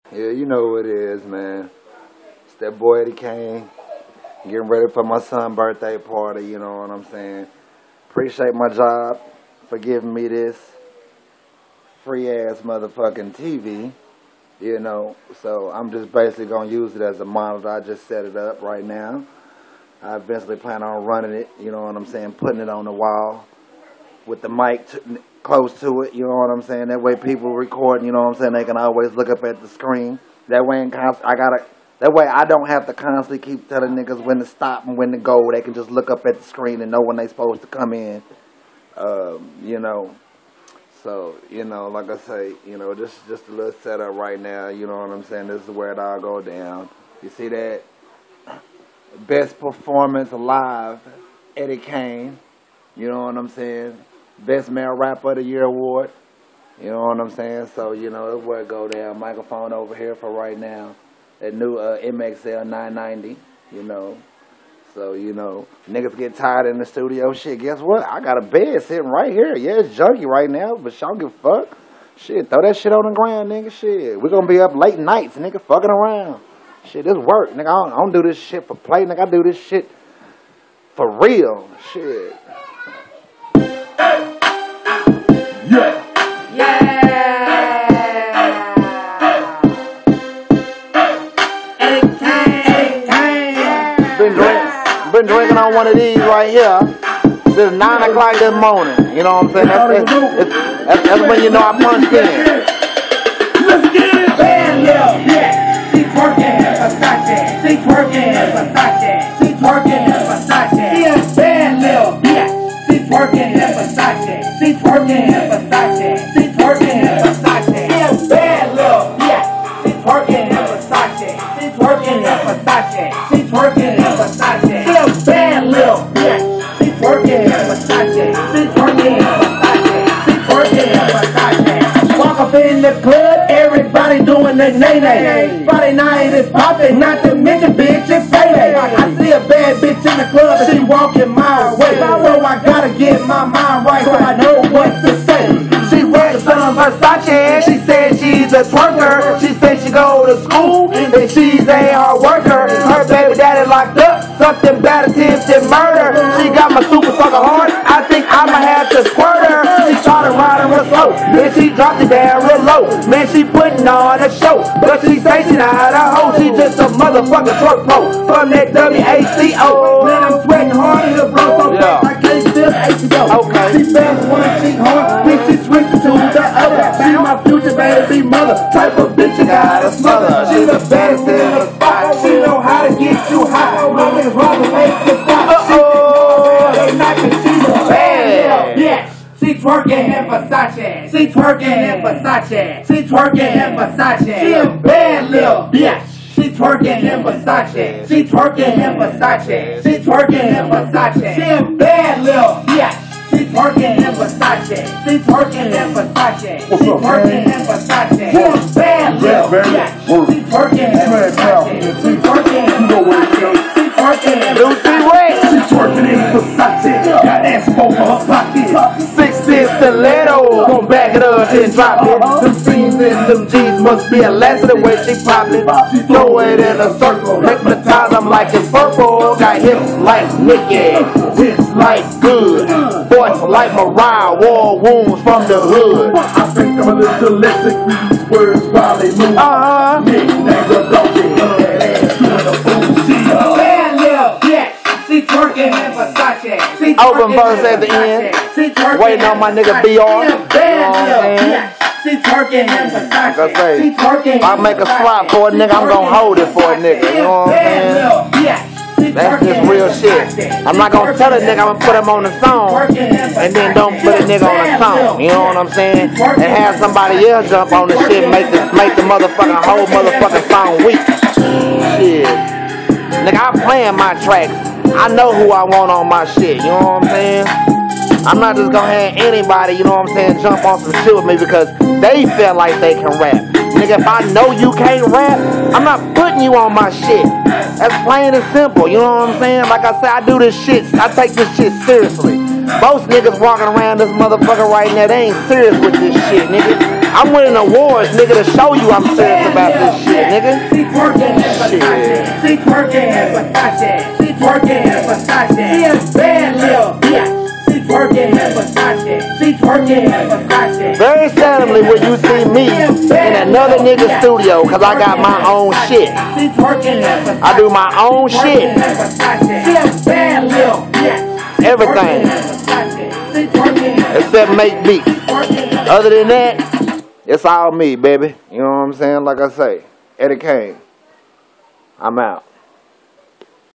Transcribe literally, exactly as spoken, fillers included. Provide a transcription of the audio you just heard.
Yeah, you know what it is, man. It's that boy Eddie Kane. Getting ready for my son's birthday party, you know what I'm saying? Appreciate my job for giving me this free-ass motherfucking T V, you know. So I'm just basically going to use it as a monitor. I just set it up right now. I eventually plan on running it, you know what I'm saying, putting it on the wall with the mic t close to it, you know what I'm saying? That way people recording, you know what I'm saying, they can always look up at the screen. That way in const I gotta, that way I don't have to constantly keep telling niggas when to stop and when to go. They can just look up at the screen and know when they supposed to come in, um, you know. So, you know, like I say, you know, this is just a little setup right now, you know what I'm saying? This is where it all go down. You see that? Best performance live, Eddie Kane, you know what I'm saying? Best Male Rapper of the Year award, you know what I'm saying? So, you know, that's where it go down. Microphone over here for right now. That new uh, M X L nine ninety, you know. So, you know, niggas get tired in the studio. Shit, guess what? I got a bed sitting right here. Yeah, it's junky right now, but y'all give a fuck. Shit, throw that shit on the ground, nigga. Shit, we gonna be up late nights, nigga, fucking around. Shit, this work, nigga. I don't, I don't do this shit for play, nigga. I do this shit for real. Shit. Yeah. Yeah. Eddie Kane. Kane. Been drinking, been drinking on one of these right here since nine o'clock this morning. You know what I'm saying? That's, that's, that's, that's when you know I punched in. Let's get it. Band yeah. Yeah. She twerking in Versace. She twerking in Versace. She twerking in Versace. She a band little bitch. She twerking in Versace. She twerking in Versace. She twerking in Versace. She a bad little bitch. She twerking in Versace. She twerking in Versace. She twerking in Versace. She a bad little bitch. She twerking in Versace. She twerking in Versace. She twerking in Versace. Walk up in the club, everybody doing the nay-nay. Friday night is popping, not to mention bitch, it's payday. I see a bad bitch in the club and she walking my way. So I gotta get my mind right so I know what to say. She wears some Versace, she said she's a twerker. She said she go to school and she's a hard worker. Her baby daddy locked up, something bad attempted murder. She got my super sucker hard, I think I'ma have to squirt her. She started riding real slow, then she dropped it down real low. Man, she putting on a show, but she say she not a hoe. She just a motherfucking twerk pro from that W A C O. Man, I'm sweating hard in the bro, so yeah. I can't still H to go. Okay. She fast one cheek hard, then she switches to the other. She my future baby mother, type of bitch you gotta smother. She the baddest in the spot, she know how to get you high. My niggas rather make the stop. Uh-oh. They knockin', she's a bad bitch. She twerking in Versace. She twerking in Versace. She twerking in Versace. She a bad little bitch. She twerking in Versace. She twerking in Versace. She twerking in Versace. She a bad little bitch. She twerking in Versace. She twerking in Versace. She twerking in Versace. She a bad little bitch. She twerking in Versace. She twerking in Versace. She twerking in Versace. She twerking in Versace. Got ass over her pocket. Six cents stiletto. Gon' back it up and drop it. Them C's and them G's must be a lesson the way she pop it. She throw it in a circle. Hypnotize them like it's purple. Got hips like Nicki. Hips like good. Voice like Mariah. War wounds from the hood. I think I'm a little less these words while they move. Uh-huh. Knick-knack, a donkey, that ass doing a fool. She a bad little bitch. She twerking in Versace. She open verse at the end. She twerking waiting on my nigga B R. You know what I'm saying? She twerking in Versace. Like I say, she twerking I make a swap for a nigga, I'm gonna hold it for a nigga. You know what I'm saying? That's just real shit. I'm not gonna tell a nigga I'm gonna put him on the song and then don't put a nigga on the song. You know what I'm saying? And have somebody else jump on the shit and make the make the motherfucking whole motherfucking song weak. Shit. Nigga, I'm playing my tracks. I know who I want on my shit. You know what I'm saying? I'm not just gonna have anybody, you know what I'm saying, jump on some shit with me because they feel like they can rap. Nigga, if I know you can't rap, I'm not putting you on my shit. That's plain and simple, you know what I'm saying? Like I said, I do this shit, I take this shit seriously. Most niggas walking around this motherfucker right now, they ain't serious with this shit, nigga. I'm winning awards, nigga, to show you I'm serious about this shit, nigga. She twerking at Versace. She twerking at Versace. She twerking at Versace. She a bad little bitch. She twerking at Versace. She twerking at Versace. Very seldomly will you see me in another nigga's studio, cause I got my own shit. She twerking at Versace. I do my own shit. She a bad little bitch. Everything. Except make beats. Other than that, it's all me, baby. You know what I'm saying? Like I say, Eddie Kane. I'm out.